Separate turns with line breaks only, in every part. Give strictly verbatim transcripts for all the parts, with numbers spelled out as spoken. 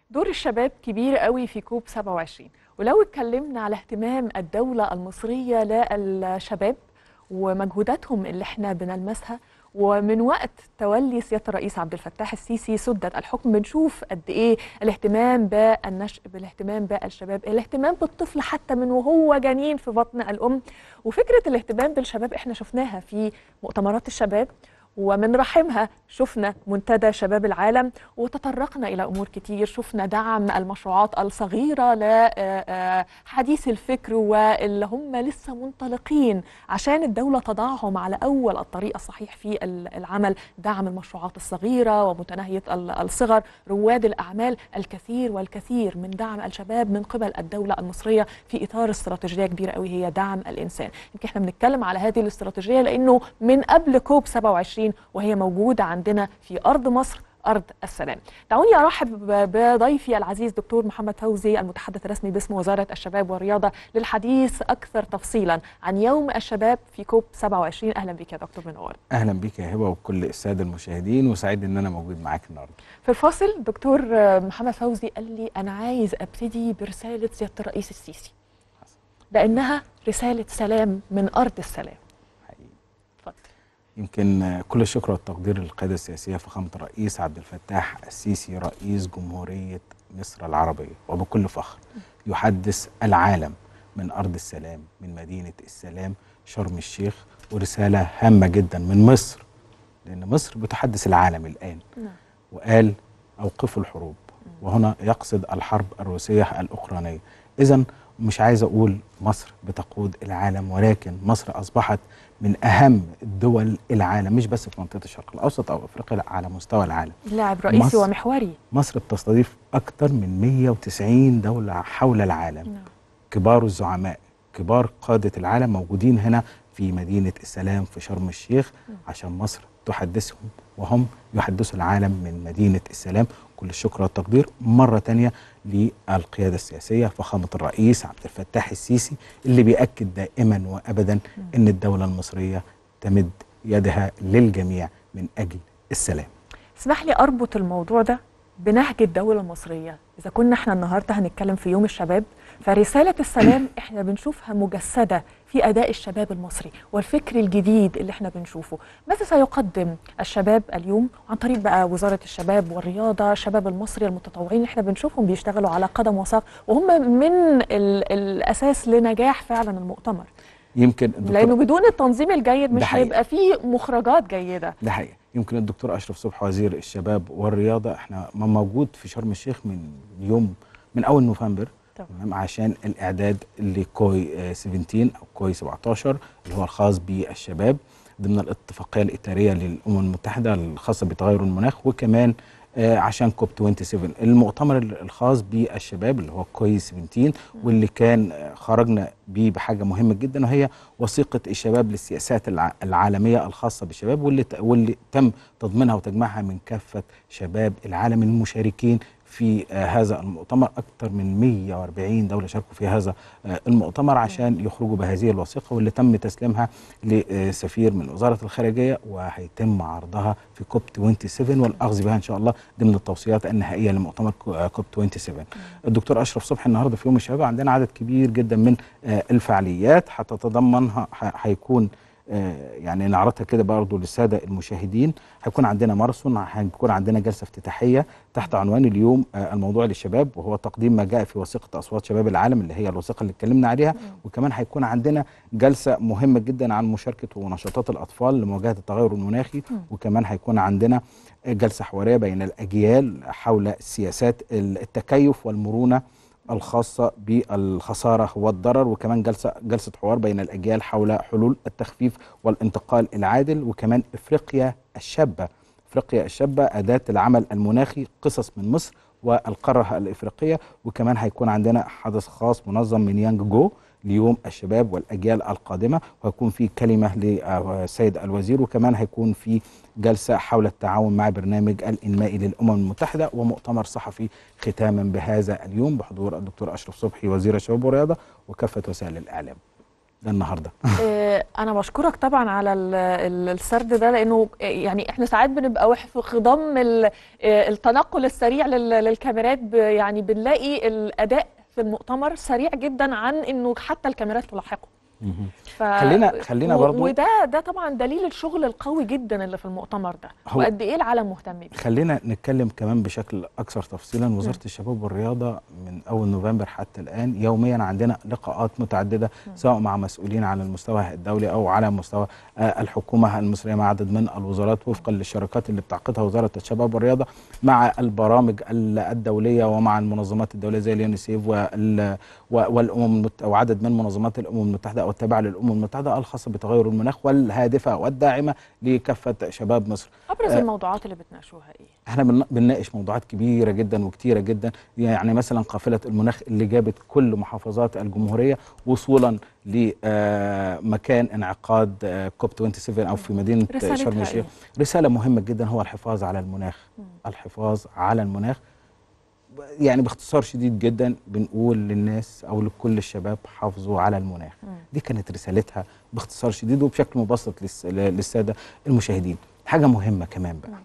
دور الشباب كبير قوي في كوب سبعة وعشرين، ولو اتكلمنا على اهتمام الدولة المصرية للشباب ومجهوداتهم اللي احنا بنلمسها، ومن وقت تولي سيادة الرئيس عبد الفتاح السيسي سدة الحكم بنشوف قد ايه الاهتمام بالنشء، بالاهتمام بالشباب، الاهتمام بالطفل حتى من وهو جنين في بطن الأم. وفكرة الاهتمام بالشباب احنا شفناها في مؤتمرات الشباب، ومن رحمها شفنا منتدى شباب العالم، وتطرقنا إلى أمور كتير. شفنا دعم المشروعات الصغيرة لحديث الفكر واللي هم لسه منطلقين عشان الدولة تضعهم على أول الطريق الصحيح في العمل، دعم المشروعات الصغيرة ومتناهية الصغر، رواد الأعمال، الكثير والكثير من دعم الشباب من قبل الدولة المصرية في إطار استراتيجية كبيرة قوي هي دعم الإنسان. يمكن احنا بنتكلم على هذه الاستراتيجية لأنه من قبل كوب سبعة وعشرين وهي موجودة عندنا في أرض مصر، أرض السلام. دعوني أرحب بضيفي العزيز دكتور محمد فوزي، المتحدث الرسمي باسم وزارة الشباب والرياضة، للحديث أكثر تفصيلا عن يوم الشباب في كوب سبعة وعشرين. أهلا بك يا دكتور، منور.
أهلا بك يا هبة وكل السادة المشاهدين، وسعيد إن أنا موجود معاك النهارده.
في الفاصل دكتور محمد فوزي قال لي أنا عايز أبتدي برسالة سيادة الرئيس السيسي لأنها رسالة سلام من أرض السلام.
يمكن كل الشكر والتقدير للقيادة السياسية فخامة الرئيس عبد الفتاح السيسي رئيس جمهورية مصر العربية، وبكل فخر يحدث العالم من أرض السلام، من مدينة السلام شرم الشيخ، ورسالة هامة جدا من مصر، لأن مصر بتحدث العالم الآن. وقال أوقفوا الحروب، وهنا يقصد الحرب الروسية الأوكرانية. إذن مش عايز أقول مصر بتقود العالم، ولكن مصر أصبحت من أهم دول العالم، مش بس في منطقة الشرق الأوسط أو أفريقيا، لا، على مستوى العالم.
لاعب رئيسي
مصر
ومحوري.
مصر بتستضيف أكثر من مئة وتسعين دولة حول العالم. نعم. كبار الزعماء، كبار قادة العالم موجودين هنا في مدينة السلام في شرم الشيخ عشان مصر تحدثهم وهم يحدثوا العالم من مدينة السلام. كل الشكر والتقدير مرة تانية للقيادة السياسية فخامة الرئيس عبد الفتاح السيسي، اللي بيأكد دائما وأبدا أن الدولة المصرية تمد يدها للجميع من أجل السلام.
اسمح لي أربط الموضوع ده بنهج الدولة المصرية. إذا كنا احنا النهاردة هنتكلم في يوم الشباب، فرسالة السلام احنا بنشوفها مجسدة في أداء الشباب المصري والفكر الجديد اللي احنا بنشوفه. ماذا سيقدم الشباب اليوم عن طريق بقى وزارة الشباب والرياضة؟ الشباب المصري المتطوعين احنا بنشوفهم بيشتغلوا على قدم وساق، وهم من ال الأساس لنجاح فعلا المؤتمر.
يمكن
لأنه بدون التنظيم الجيد مش هيبقى فيه مخرجات جيدة.
ده حقيقة. يمكن الدكتور أشرف صبحي وزير الشباب والرياضة احنا موجود في شرم الشيخ من يوم من أول نوفمبر، تمام، عشان الإعداد لكوي سبعتاشر أو كوي سبعتاشر اللي هو الخاص بالشباب ضمن الاتفاقية الإطارية للأمم المتحدة الخاصة بتغير المناخ، وكمان عشان كوب سبعة وعشرين المؤتمر الخاص بالشباب اللي هو كوي سبعتاشر، واللي كان خرجنا بيه بحاجه مهمه جدا، وهي وثيقه الشباب للسياسات العالميه الخاصه بالشباب، واللي واللي تم تضمينها وتجميعها من كافه شباب العالم المشاركين في هذا المؤتمر. أكثر من مئة وأربعين دولة شاركوا في هذا المؤتمر عشان يخرجوا بهذه الوثيقة، واللي تم تسليمها لسفير من وزارة الخارجية، وهيتم عرضها في كوب سبعة وعشرين والأخذ بها إن شاء الله ضمن التوصيات النهائية لمؤتمر كوب سبعة وعشرين. الدكتور أشرف صبحي النهارده في يوم الشباب عندنا عدد كبير جدا من الفعاليات هتتضمنها، هيكون يعني نعرضها كده برضه للساده المشاهدين. هيكون عندنا ماراثون، هيكون عندنا جلسه افتتاحيه تحت عنوان اليوم الموضوع للشباب، وهو تقديم ما جاء في وثيقه اصوات شباب العالم اللي هي الوثيقه اللي اتكلمنا عليها. وكمان هيكون عندنا جلسه مهمه جدا عن مشاركه ونشاطات الاطفال لمواجهه التغير المناخي، وكمان هيكون عندنا جلسه حواريه بين الاجيال حول سياسات التكيف والمرونه الخاصة بالخسارة والضرر، وكمان جلسة جلسة حوار بين الأجيال حول حلول التخفيف والانتقال العادل، وكمان إفريقيا الشابة. إفريقيا الشابة أداة العمل المناخي، قصص من مصر والقارة الإفريقية. وكمان هيكون عندنا حدث خاص منظم من يانج جو ليوم الشباب والأجيال القادمة، وهيكون في كلمة للسيد الوزير، وكمان هيكون في جلسة حول التعاون مع برنامج الإنمائي للأمم المتحدة، ومؤتمر صحفي ختاما بهذا اليوم بحضور الدكتور أشرف صبحي وزير الشباب والرياضة وكافة وسائل الإعلام. ده النهارده.
انا بشكرك طبعا على السرد ده، لانه يعني احنا ساعات بنبقى في خضم التنقل السريع للكاميرات، يعني بنلاقي الاداء في المؤتمر سريع جدا عن انه حتى الكاميرات تلاحقه.
ف... خلينا خلينا برضو،
وده ده طبعا دليل الشغل القوي جدا اللي في المؤتمر ده، وقد ايه العالم مهتم بيه.
خلينا نتكلم كمان بشكل اكثر تفصيلا. وزاره م. الشباب والرياضه من اول نوفمبر حتى الان يوميا عندنا لقاءات متعدده، م. سواء مع مسؤولين على المستوى الدولي او على مستوى الحكومه المصريه مع عدد من الوزارات، وفقا للشراكات اللي بتعقدها وزاره الشباب والرياضه مع البرامج الدوليه ومع المنظمات الدوليه زي اليونيسيف والامم وعدد من منظمات الامم المتحده او التابعه للامم المتحده الخاصه بتغير المناخ والهادفه والداعمه لكافه شباب مصر.
ابرز آه الموضوعات اللي بتناقشوها ايه؟
احنا بنناقش موضوعات كبيره جدا وكتيره جدا، يعني مثلا قافله المناخ اللي جابت كل محافظات الجمهوريه وصولا لمكان انعقاد كوب سبعة وعشرين او في مدينه شرم الشيخ. رساله مهمه جدا هو الحفاظ على المناخ. م. الحفاظ على المناخ، يعني باختصار شديد جدا بنقول للناس او لكل الشباب حافظوا على المناخ. م. دي كانت رسالتها باختصار شديد وبشكل مبسط للساده المشاهدين. حاجه مهمه كمان بقى،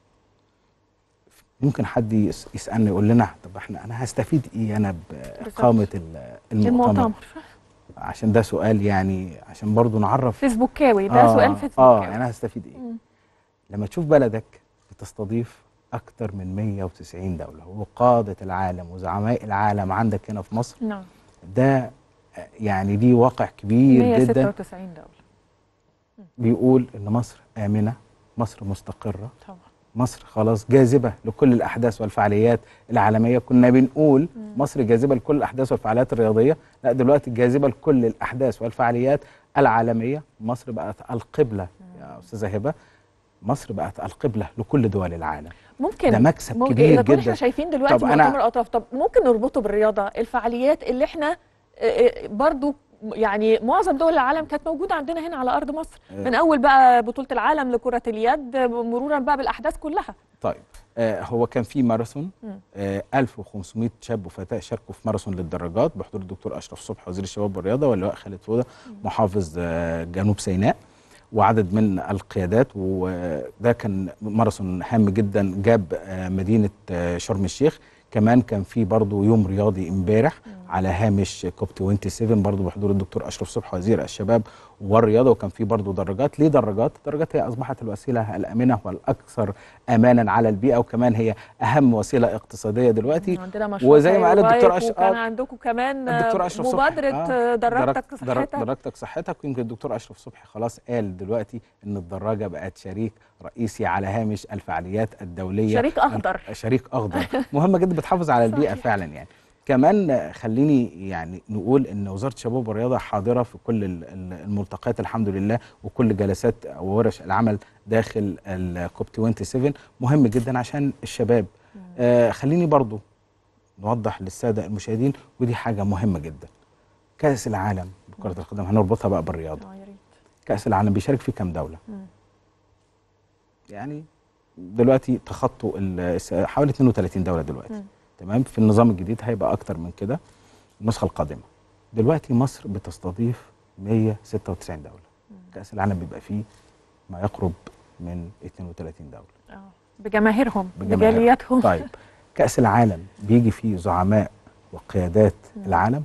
ممكن حد يسالني يقول لنا طب احنا انا هستفيد ايه انا باقامه المؤتمر؟ المؤتمر عشان ده سؤال، يعني عشان برضو نعرف
فيسبوكاوي ده. آه سؤال فيسبوكاوي.
اه يعني انا هستفيد ايه؟ م. لما تشوف بلدك بتستضيف أكثر من مئة وتسعين دولة وقادة العالم وزعماء العالم عندك هنا في مصر.
نعم.
ده يعني دي واقع كبير
مئة وستة
جدا
وتسعين دولة
بيقول إن مصر آمنة، مصر مستقرة،
طبعا.
مصر خلاص جاذبة لكل الأحداث والفعاليات العالمية. كنا بنقول م. مصر جاذبة لكل الأحداث والفعاليات الرياضية، لا دلوقتي جاذبة لكل الأحداث والفعاليات العالمية. مصر بقت القبلة م. يا أستاذة هبة، مصر بقت القبلة لكل دول العالم.
ممكن
ده مكسب
ممكن
كبير
جدا.
احنا
شايفين دلوقتي مؤتمر الاطراف، طب ممكن نربطه بالرياضه، الفعاليات اللي احنا برضو يعني معظم دول العالم كانت موجوده عندنا هنا على ارض مصر، من اول بقى بطوله العالم لكره اليد مرورا بقى بالاحداث كلها.
طيب آه هو كان في ماراثون، آه ألف وخمسمئة شاب وفتاه شاركوا في ماراثون للدراجات بحضور الدكتور اشرف صبحي وزير الشباب والرياضه واللواء خالد فوده محافظ آه جنوب سيناء وعدد من القيادات. وده كان ماراثون هام جدا جاب مدينه شرم الشيخ. كمان كان في برضه يوم رياضي امبارح على هامش كوب سبعة وعشرين برضه بحضور الدكتور اشرف صبحي وزير الشباب والرياضه، وكان في برضه دراجات. ليه دراجات؟ الدراجات هي اصبحت الوسيله الامنه والاكثر امانا على البيئه، وكمان هي اهم وسيله اقتصاديه دلوقتي.
عندنا مشروع
وزي ما قال الدكتور اشرف،
وكان عندكم كمان
الدكتور اشرف
مبادره آه دراجتك صحتك.
دراجتك صحتك يمكن الدكتور اشرف صبحي خلاص قال دلوقتي ان الدراجه بقت شريك رئيسي على هامش الفعاليات الدوليه،
شريك اخضر
شريك اخضر مهمه جدا بتحافظ على البيئه فعلا. يعني كمان خليني يعني نقول ان وزاره الشباب والرياضه حاضره في كل الملتقيات الحمد لله، وكل جلسات وورش العمل داخل الكوب سبعة وعشرين مهم جدا عشان الشباب. آه خليني برضو نوضح للساده المشاهدين، ودي حاجه مهمه جدا. كاس العالم بكره القدم هنربطها بقى بالرياضه. كاس العالم بيشارك فيه كام دوله؟ مم. يعني دلوقتي تخطوا حوالي اثنين وثلاثين دوله دلوقتي. مم. تمام. في النظام الجديد هيبقى اكتر من كده النسخه القادمه. دلوقتي مصر بتستضيف مئة وستة وتسعين دوله. مم. كاس العالم بيبقى فيه ما يقرب من اثنين وثلاثين دوله.
اه بجماهيرهم بجالياتهم.
طيب كاس العالم بيجي فيه زعماء وقيادات مم. العالم؟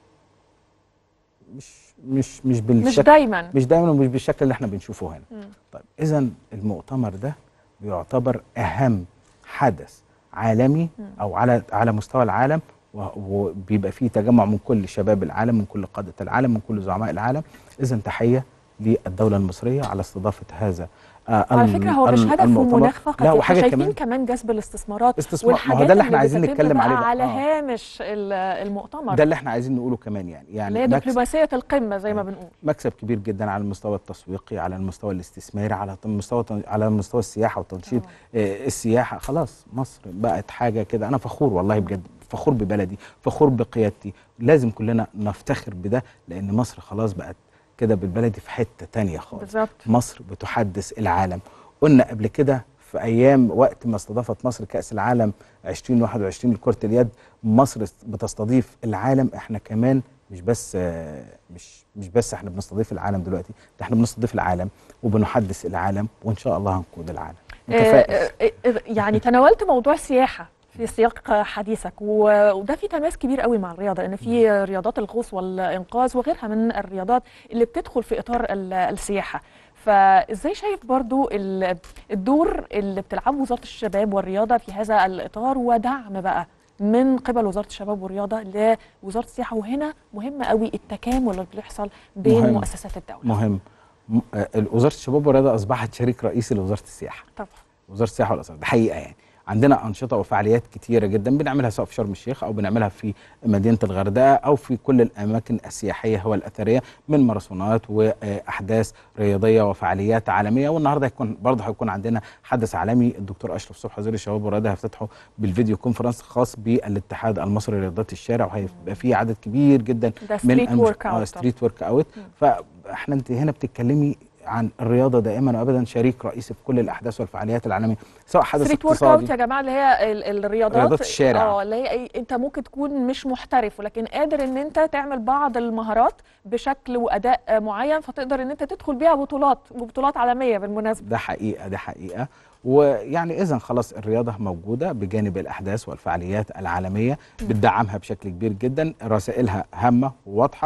مش مش مش بالشكل،
مش دايما
مش دايما ومش بالشكل اللي احنا بنشوفه هنا. مم. طيب اذا المؤتمر ده بيعتبر اهم حدث عالمي مم. او على على مستوى العالم، وبيبقى فيه تجمع من كل شباب العالم، من كل قاده العالم، من كل زعماء العالم. اذا تحيه للدوله المصريه على استضافه هذا.
آه على فكره هو مش هدفه مناخ فقط،
لا وحاجه
شايفين
كمان
كمان جذب الاستثمارات
استثمار. ما هو ده اللي احنا عايزين نتكلم عليه بقى
على
آه.
هامش المؤتمر
ده اللي احنا عايزين نقوله كمان. يعني يعني
اللي هي دبلوماسيه القمه زي ما بنقول.
مكسب كبير جدا على المستوى التسويقي، على المستوى الاستثماري، على المستوى على مستوى السياحه وتنشيط آه السياحه. خلاص مصر بقت حاجه كده. انا فخور والله بجد، فخور ببلدي، فخور بقيادتي. لازم كلنا نفتخر بده، لان مصر خلاص بقت كده بالبلدي في حته ثانيه خالص.
بالظبط.
مصر بتحدث العالم. قلنا قبل كده في ايام وقت ما استضافت مصر كاس العالم ألفين وواحد وعشرين لكره اليد، مصر بتستضيف العالم. احنا كمان مش بس آه مش مش بس احنا بنستضيف العالم دلوقتي، ده احنا بنستضيف العالم وبنحدث العالم، وان شاء الله هنقود العالم.
متفائل. يعني تناولت موضوع السياحه في سياق حديثك، وده في تماس كبير قوي مع الرياضه، لان في رياضات الغوص والانقاذ وغيرها من الرياضات اللي بتدخل في اطار السياحه. فازاي شايف برضو الدور اللي بتلعبه وزاره الشباب والرياضه في هذا الاطار، ودعم بقى من قبل وزاره الشباب والرياضه لوزاره السياحه؟ وهنا مهم قوي التكامل اللي بيحصل بين مهم. مؤسسات الدوله.
مهم. وزاره الشباب والرياضه اصبحت شريك رئيسي لوزاره السياحه.
طبعا.
وزاره السياحه والاثار ده حقيقه، يعني عندنا انشطه وفعاليات كتيره جدا بنعملها سواء في شرم الشيخ او بنعملها في مدينه الغردقه او في كل الاماكن السياحيه والاثريه، من ماراثونات واحداث رياضيه وفعاليات عالميه. والنهارده هيكون برضه هيكون عندنا حدث عالمي، الدكتور اشرف صبحي وزير الشباب والرياضه هيفتتحه بالفيديو كونفرنس خاص بالاتحاد المصري لرياضات الشارع، وهيبقى فيه عدد كبير جدا
من ستريت ورك اوت.
ستريت ورك اوت. فاحنا انت هنا بتتكلمي عن الرياضه دائما وابدا شريك رئيسي في كل الاحداث والفعاليات العالميه، سواء حدث
ستريت
اقتصادي.
ورك اوت يا جماعه اللي هي الرياضات
رياضات الشارع،
اه اللي هي انت ممكن تكون مش محترف ولكن قادر ان انت تعمل بعض المهارات بشكل واداء معين، فتقدر ان انت تدخل بيها بطولات وبطولات عالميه بالمناسبه.
ده حقيقه ده حقيقه. ويعني اذا خلاص الرياضه موجوده بجانب الاحداث والفعاليات العالميه، بتدعمها بشكل كبير جدا، رسائلها هامه وواضحه،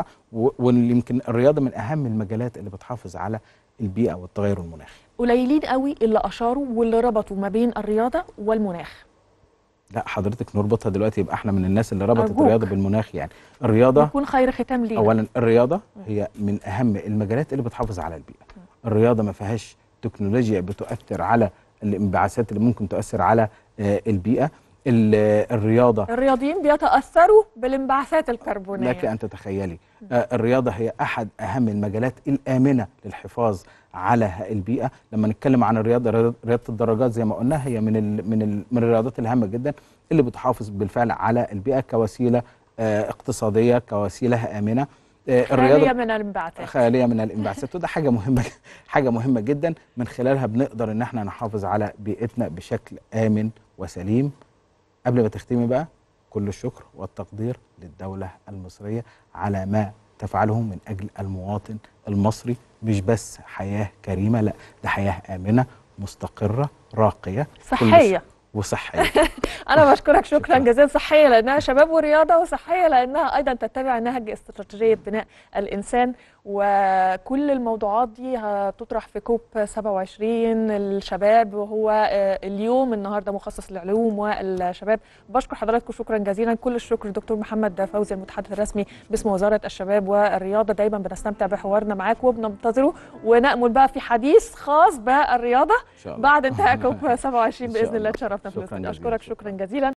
ويمكن الرياضه من اهم المجالات اللي بتحافظ على البيئه والتغير المناخي.
قليلين قوي اللي اشاروا واللي ربطوا ما بين الرياضه والمناخ.
لا حضرتك نربطها دلوقتي، يبقى احنا من الناس اللي ربطت
أرجوك.
الرياضه بالمناخ. يعني الرياضه
يكون خير ختام لينا.
اولا الرياضه هي من اهم المجالات اللي بتحافظ على البيئه. الرياضه ما فيهاش تكنولوجيا بتؤثر على الانبعاثات اللي ممكن تؤثر على البيئه. الرياضه
الرياضيين بيتاثروا بالانبعاثات الكربونيه،
لك ان تتخيلي. الرياضه هي احد اهم المجالات الامنه للحفاظ على البيئه. لما نتكلم عن الرياضه، رياضه الدراجات زي ما قلنا هي من ال من ال من الرياضات الهامه جدا اللي بتحافظ بالفعل على البيئه كوسيله اقتصاديه، كوسيله امنه.
خاليه من الانبعاثات،
خاليه من الانبعاثات، وده حاجه مهمه حاجه مهمه جدا، من خلالها بنقدر ان احنا نحافظ على بيئتنا بشكل امن وسليم. قبل ما تختمي بقى، كل الشكر والتقدير للدولة المصرية على ما تفعله من أجل المواطن المصري، مش بس حياة كريمة، لا ده حياة آمنة مستقرة راقية
صحية
وصحية.
أنا بشكرك شكرا جزيلا. صحية لأنها شباب ورياضة، وصحية لأنها أيضا تتبع نهج استراتيجية بناء الإنسان. وكل الموضوعات دي هتطرح في كوب سبعة وعشرين الشباب، وهو اليوم النهارده مخصص للعلوم والشباب. بشكر حضراتكم شكرا جزيلا. كل الشكر دكتور محمد فوزي المتحدث الرسمي باسم وزارة الشباب والرياضة. دايما بنستمتع بحوارنا معاك وبننتظره، ونأمل بقى في حديث خاص بالرياضة بعد انتهاء كوب سبعة وعشرين بإذن الله. تشرفنا في الاستوديو. أشكرك شكرا جزيلا.